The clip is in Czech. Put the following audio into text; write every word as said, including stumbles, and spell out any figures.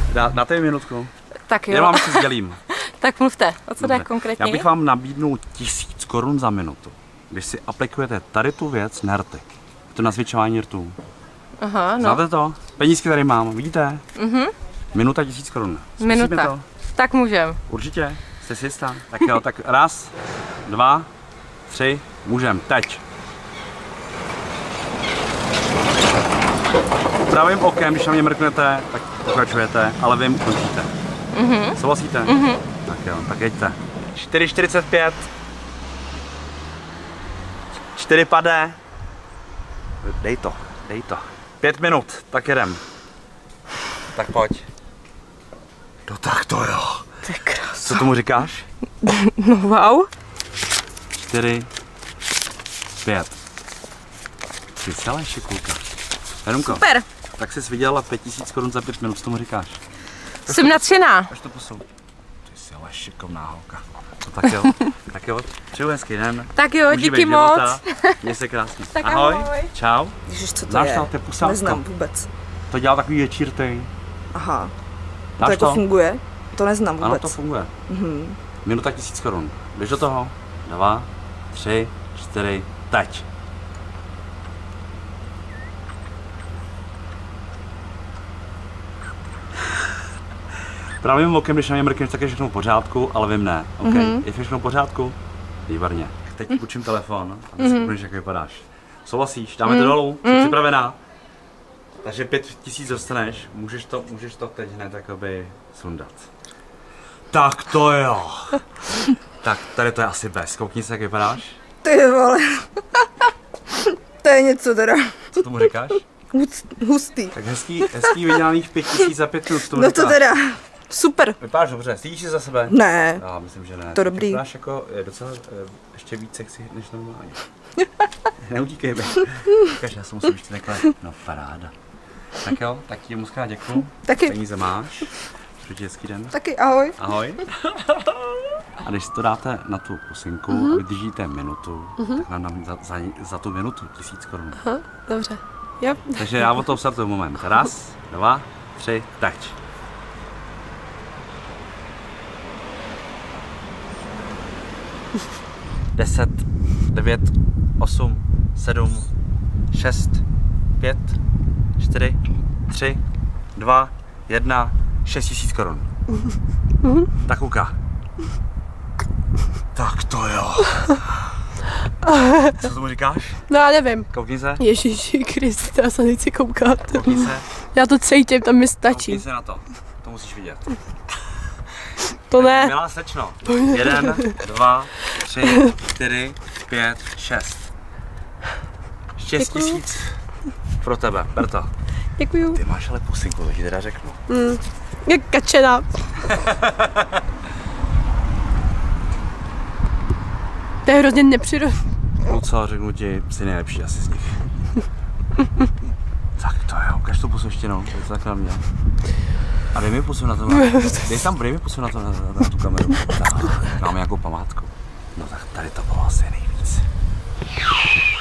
Dá, dáte mi minutku? Tak jo. Já vám si sdělím. Tak mluvte, o co jde konkrétně? Já bych vám nabídnul tisíc korun za minutu, když si aplikujete tady tu věc na rty. Je to na zvětšování rtů. Aha, no. Znáte to? Penízky tady mám, vidíte? Mhm. Minuta tisíc korun. Zkusíme Minuta. to? Tak můžem. Určitě? Jste si jistá? Tak jo, tak raz, dva, tři, můžem, teď. Pravým okem, když na mě mrknete, tak pokračujete, ale vy končíte. Mhm. Souhlasíte? Mhm. Tak jo, tak jeďte. čtyři čtyřicet pět. čtyři padé. Dej to, dej to. Pět minut, tak jedem. Tak pojď. No tak to jo. To je krása. Co tomu říkáš? No wow. čtyři, pět. Ty celé šikulka. Jenomko, Super. tak jsi vydělala pět tisíc korun za pět minut, co tomu říkáš? Jsem nadšená. Až to posou. Ty jsi ale šikovná holka. No tak jo, tak jo, přeju hezký den. Tak jo, Užívej díky života. moc. Měj se krásně. Tak ahoj. ahoj. Čau. Ježiš, co to Znáš je? to, to je pusátko. Neznám vůbec. To dělá takový větší rty. Aha. Dáš to jako to? funguje? To neznám vůbec. Ano, to funguje. Mhm. Minuta tisíc korun. Jdeš do toho? Dva, tři, čtyři, teď. Pravým okem, když na mě mrkneš, tak je všechno v pořádku, ale vím ne. Okay. Mm-hmm. Je všechno v pořádku? Výborně. Teď učím telefon a ty si Mhm. ukážeš, jak vypadáš. Souhlasíš? Dáme to dolů? Jsi Mhm. připravená? Takže pět tisíc dostaneš, můžeš to, můžeš to teď hned jakoby sundat. Tak to jo. Tak tady to je asi bez. Koukni se, jak vypadáš. Ty vole. To je něco teda. Co tomu říkáš? Hust, hustý. Tak hezký, hezký vydělaných pět tisíc za pět minut. No to teda. Super. Vypadáš dobře, stydíš si za sebe? Ne. Já myslím, že ne. To dobrý. Vypadáš jako je docela eh, ještě víc sexy než normálně. Neutíkej mi. Ukaž, já se musím ještě takhle. No paráda. Tak jo, tak ti moc krát děkuju. Taky. Peníze máš. Přeji ti hezký den. Taky ahoj. Ahoj. A když si to dáte na tu pusinku mm-hmm. a vydržíte minutu, mm-hmm. tak nám dám za, za, za tu minutu tisíc korun. Aha, dobře. Jo. Takže já od toho startuju moment. Raz, dva, tři, teď. Deset, devět, osm, sedm, šest, pět, čtyři, tři, dva, jedna, šest tisíc korun. Tak kouká. Tak to jo. Co tomu říkáš? No já nevím. Koukni se. Ježíši Kriste, já se nechci koukat. Koukni se. Já to cítím, tam mi stačí. Koukni se na to. To musíš vidět. To ne. Milá slečno. Jeden, dva, tři, čtyři, pět, šest. Šest tisíc pro tebe. Ber to. Děkuju. Ty máš ale pusinku, to ti teda řeknu. Mm. Jak kačena. To je hrozně nepřirozené. No co, řeknu ti, jsi nejlepší asi z nich. Tak to jo, ukaž tu pusu ještě jednou, to je takhle mě. A dej mi pusu na to, dej tam, dej mi pusu na to, na, na, na tu kameru. Tak, máme nějakou památku. No tak tady to bylo asi nejvíc.